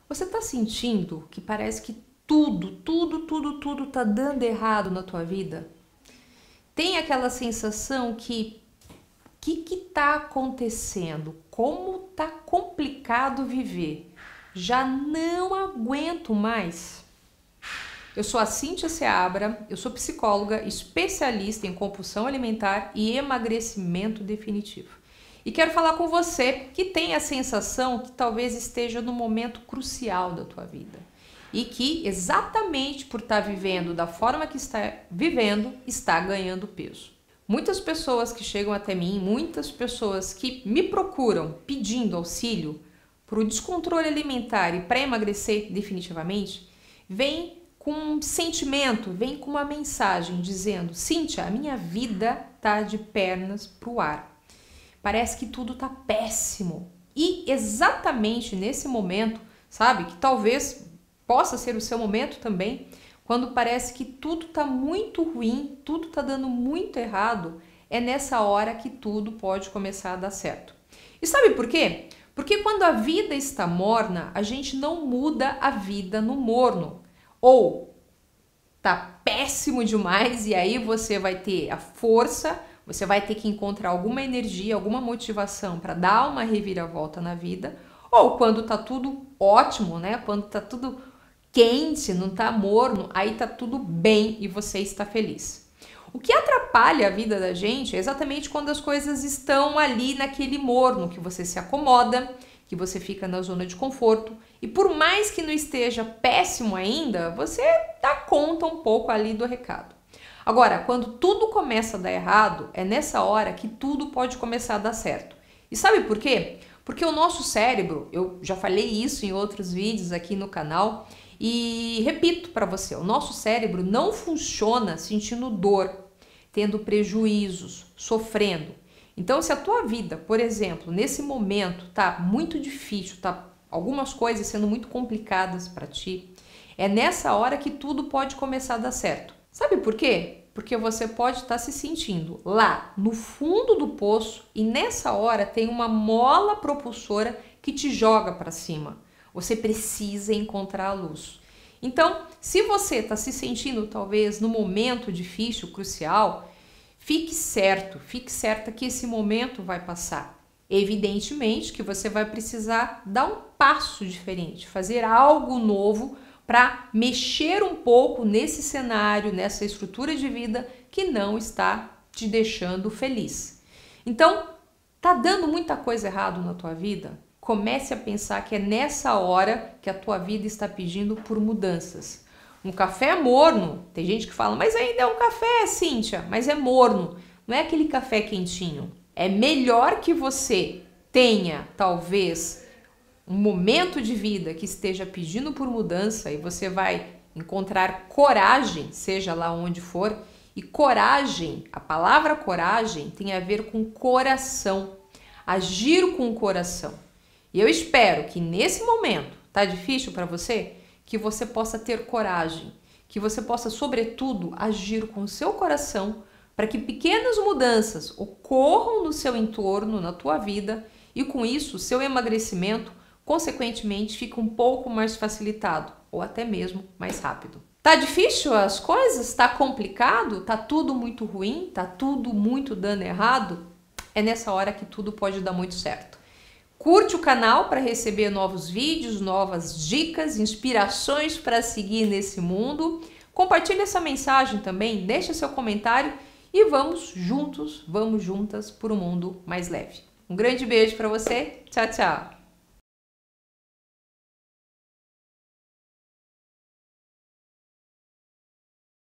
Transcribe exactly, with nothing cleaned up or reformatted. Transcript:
Você tá sentindo que parece que tudo, tudo, tudo, tudo tá dando errado na tua vida? Tem aquela sensação que o que que tá acontecendo? Como tá complicado viver? Já não aguento mais. Eu sou a Cíntia Seabra, eu sou psicóloga, especialista em compulsão alimentar e emagrecimento definitivo. E quero falar com você que tem a sensação que talvez esteja no momento crucial da tua vida. E que exatamente por estar vivendo da forma que está vivendo, está ganhando peso. Muitas pessoas que chegam até mim, muitas pessoas que me procuram pedindo auxílio para o descontrole alimentar e para emagrecer definitivamente, vêm com um sentimento, vem com uma mensagem dizendo: Cíntia, a minha vida tá de pernas pro ar. Parece que tudo tá péssimo. E exatamente nesse momento, sabe, que talvez possa ser o seu momento também, quando parece que tudo tá muito ruim, tudo tá dando muito errado, é nessa hora que tudo pode começar a dar certo. E sabe por quê? Porque quando a vida está morna, a gente não muda a vida no morno. Ou tá péssimo demais e aí você vai ter a força, você vai ter que encontrar alguma energia, alguma motivação para dar uma reviravolta na vida. Ou quando tá tudo ótimo, né? Quando tá tudo quente, não tá morno, aí tá tudo bem e você está feliz. O que atrapalha a vida da gente é exatamente quando as coisas estão ali naquele morno, que você se acomoda, que você fica na zona de conforto e por mais que não esteja péssimo ainda, você dá conta um pouco ali do recado. Agora, quando tudo começa a dar errado, é nessa hora que tudo pode começar a dar certo. E sabe por quê? Porque o nosso cérebro, eu já falei isso em outros vídeos aqui no canal e repito para você, o nosso cérebro não funciona sentindo dor, tendo prejuízos, sofrendo. Então, se a tua vida, por exemplo, nesse momento tá muito difícil, tá algumas coisas sendo muito complicadas para ti, é nessa hora que tudo pode começar a dar certo. Sabe por quê? Porque você pode estar se sentindo lá no fundo do poço e nessa hora tem uma mola propulsora que te joga para cima. Você precisa encontrar a luz. Então, se você está se sentindo talvez no momento difícil, crucial, fique certo, fique certa que esse momento vai passar. Evidentemente que você vai precisar dar um passo diferente, fazer algo novo para mexer um pouco nesse cenário, nessa estrutura de vida que não está te deixando feliz. Então, tá dando muita coisa errada na tua vida? Comece a pensar que é nessa hora que a tua vida está pedindo por mudanças. Um café morno, tem gente que fala, mas ainda é um café, Cíntia, mas é morno, não é aquele café quentinho. É melhor que você tenha, talvez, um momento de vida que esteja pedindo por mudança e você vai encontrar coragem, seja lá onde for, e coragem, a palavra coragem tem a ver com coração, agir com o coração. E eu espero que nesse momento, tá difícil para você? Que você possa ter coragem, que você possa, sobretudo, agir com o seu coração para que pequenas mudanças ocorram no seu entorno, na tua vida, e com isso, o seu emagrecimento, consequentemente, fica um pouco mais facilitado, ou até mesmo mais rápido. Tá difícil as coisas? Tá complicado? Tá tudo muito ruim? Tá tudo muito dando errado? É nessa hora que tudo pode dar muito certo. Curte o canal para receber novos vídeos, novas dicas, inspirações para seguir nesse mundo. Compartilhe essa mensagem também, deixe seu comentário e vamos juntos, vamos juntas por um mundo mais leve. Um grande beijo para você, tchau, tchau!